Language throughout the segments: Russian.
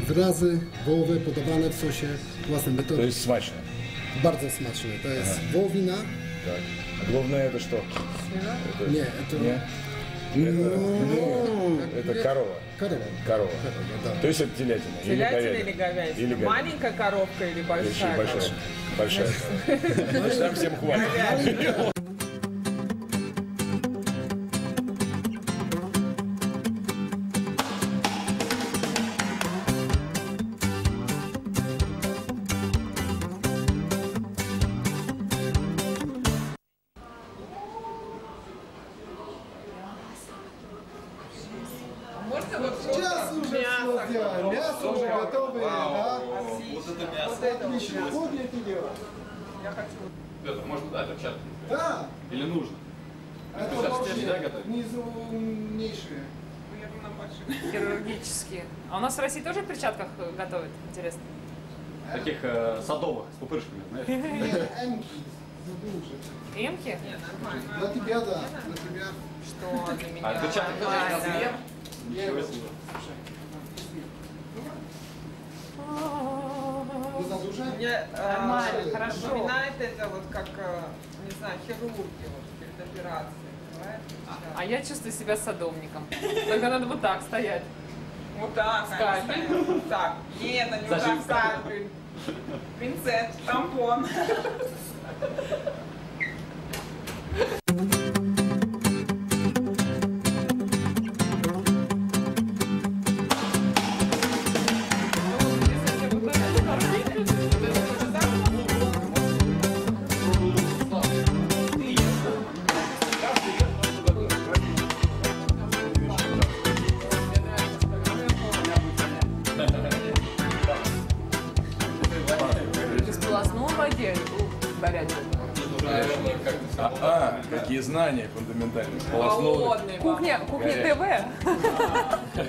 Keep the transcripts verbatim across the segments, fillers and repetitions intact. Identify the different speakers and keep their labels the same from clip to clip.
Speaker 1: wyrazy wołowe podawane w sosie własnym. To,
Speaker 2: to jest smaczne.
Speaker 1: Bardzo smaczne. To jest Aha. wołowina.
Speaker 2: Tak. A главное это что?
Speaker 1: Это... Nie, to...
Speaker 2: Nie? Это,
Speaker 1: no,
Speaker 2: это корова.
Speaker 1: Корова.
Speaker 2: Корова.
Speaker 1: Корова, да.
Speaker 2: То есть это телятина.
Speaker 3: Телятина или говядина?
Speaker 2: Или говядина.
Speaker 3: Маленькая коровка или большая?
Speaker 2: Большая. Большая. Большая. Там всем хватит.
Speaker 1: Сейчас уже все сделаем. Мясо уже готовое, да?
Speaker 4: Вот это мясо.
Speaker 1: Отлично. Вот я это делаю.
Speaker 3: Я хочу.
Speaker 4: Петр, можно дать перчатки?
Speaker 1: Да.
Speaker 4: Или нужно?
Speaker 1: Это
Speaker 4: вообще нельзя готовить?
Speaker 1: низумнейшие.
Speaker 3: Я думаю, нам больше.
Speaker 5: Хирургические. А у нас в России тоже в перчатках готовят? Интересно.
Speaker 4: Таких э, садовых, с пупырышками, знаешь?
Speaker 1: Эмки.
Speaker 5: Эмки?
Speaker 3: Нет, нормально.
Speaker 1: На тебя, да. На тебя.
Speaker 3: Что для меня?
Speaker 4: А перчатки
Speaker 3: Нормально.
Speaker 4: размер?
Speaker 1: Я
Speaker 4: Ничего
Speaker 1: его-
Speaker 4: себе.
Speaker 1: Не знаю, уже?
Speaker 3: Мне э,
Speaker 5: Нормально, хорошо.
Speaker 3: напоминает это вот как, э, не знаю, хирурги вот перед операцией. Понимаете?
Speaker 5: А я чувствую себя садовником. Только надо вот так стоять.
Speaker 3: Вот так,
Speaker 5: Скальпель.
Speaker 3: конечно. Вот так. Нет, не вот так,
Speaker 4: Зажим.
Speaker 3: скальпель. Пинцет, тампон.
Speaker 5: Сполоснул в воде горячей.
Speaker 2: А, какие знания фундаментальные. Полоснул.
Speaker 3: Холодный.
Speaker 5: Кухня, кухня ТВ.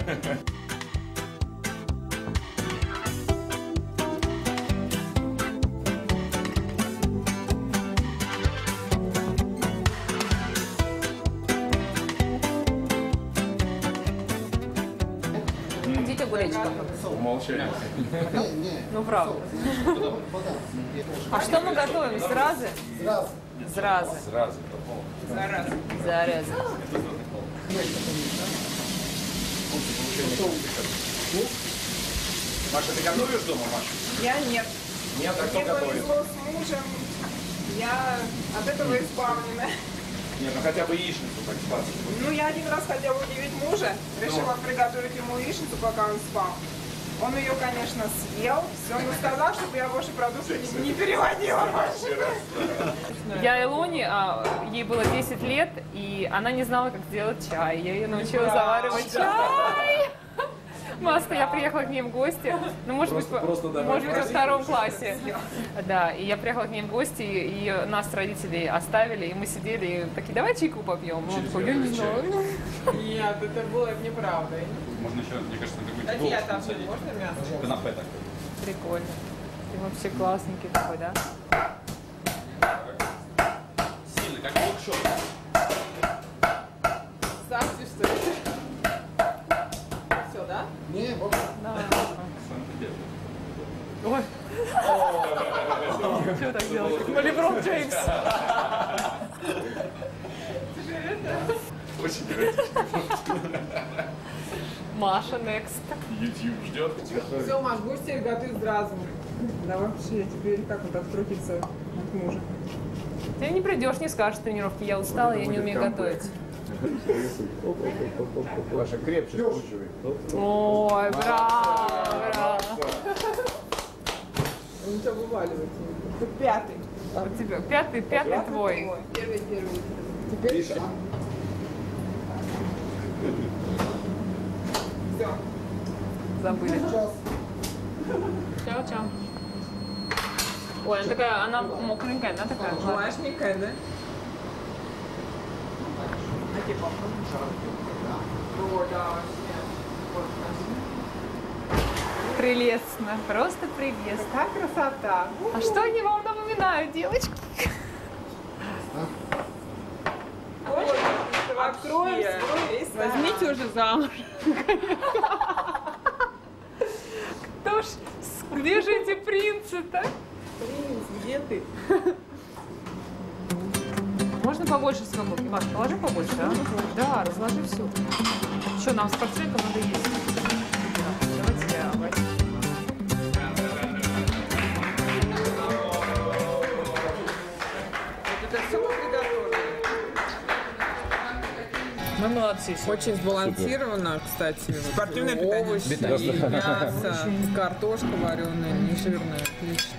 Speaker 5: Хотите огуречков?
Speaker 2: Умолчание.
Speaker 1: Не, не.
Speaker 5: Ну правда.
Speaker 1: Вода.
Speaker 5: А что мы готовим? Зразы?
Speaker 1: Сразу.
Speaker 5: Зразы.
Speaker 2: Сразу.
Speaker 3: Зараз.
Speaker 5: Заразы.
Speaker 4: Маша, ты готовишь дома, Маша?
Speaker 3: Я нет.
Speaker 4: Нет, а кто
Speaker 3: Мне
Speaker 4: готовит?
Speaker 3: повезло с мужем. Я от этого избавлена.
Speaker 4: Нет, ну хотя бы яичницу так спать.
Speaker 3: Ну, я один раз хотела удивить мужа. Решила приготовить ему яичницу, пока он спал. Он ее, конечно, съел. Все, но сказал, чтобы я больше продукты не, не переводила больше.
Speaker 5: Я Илоне, а, ей было десять лет, и она не знала, как сделать чай. Я ее научила заваривать чай. Маста, я приехала к ней в гости, ну, может
Speaker 2: Просто-
Speaker 5: быть,
Speaker 2: просто
Speaker 5: по-
Speaker 2: давай
Speaker 5: может быть, во
Speaker 2: просить.
Speaker 5: втором классе. Да, и я приехала к ней в гости, и нас родители оставили, и мы сидели, и такие, давай чайку попьем. Он такой, я не знаю.
Speaker 3: Нет, это было неправда.
Speaker 4: Можно еще, мне кажется, на какой-то
Speaker 3: Кстати, я
Speaker 4: голос
Speaker 3: там
Speaker 4: насадить.
Speaker 3: можно мясо?
Speaker 4: Канапе такое.
Speaker 5: Прикольно. Ты вообще классненький такой, да?
Speaker 4: Сильно, как локшот.
Speaker 3: Ставьте, что ли? Все, да?
Speaker 1: Не, вот.
Speaker 5: Да. Ой. Что так делать? Как Леброн Джеймс.
Speaker 4: Очень эротично.
Speaker 5: Маша, next.
Speaker 4: YouTube ждет.
Speaker 3: Все, Маш, будешь теперь готовить сразу. Да вообще, теперь как вот открутиться от мужа.
Speaker 5: Ты не придешь, не скажешь тренировки, я устала, я не умею готовить.
Speaker 2: Маша, крепче скручивай.
Speaker 5: Ой, браво, браво.
Speaker 3: Он тебя вываливает. Ты пятый.
Speaker 5: У тебя пятый, пятый твой.
Speaker 3: Первый, первый. Теперь все. Все.
Speaker 5: Забыли.
Speaker 1: Сейчас.
Speaker 5: Чао-чао. Ой, она такая, она мокренькая, она такая.
Speaker 3: Влажненькая, да? Окей, попробуем. О, да, вообще.
Speaker 5: Прелестно, просто прелестно.
Speaker 3: Какая красота.
Speaker 5: А что они вам напоминают, девочки?
Speaker 3: Откроем свой.
Speaker 5: Возьмите уже замуж. Где же эти принцы-то?
Speaker 3: Принц, где ты?
Speaker 5: Можно побольше свободы? Маш, положи побольше, а? Да, разложи все. Что, нам спортсменкам надо есть? Да, давайте я возьму.
Speaker 3: Это все мы приготовили.
Speaker 5: Мы молодцы.
Speaker 3: Очень сбалансировано, кстати. Спортивное питание. Овощи, мясо, картошка вареная, нежирная, отлично.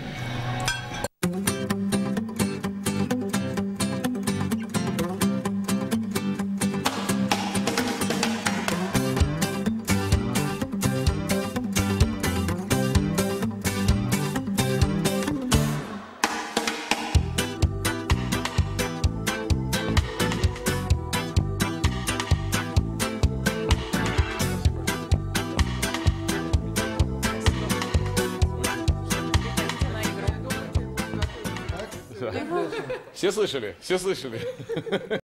Speaker 2: Все слышали? Все слышали?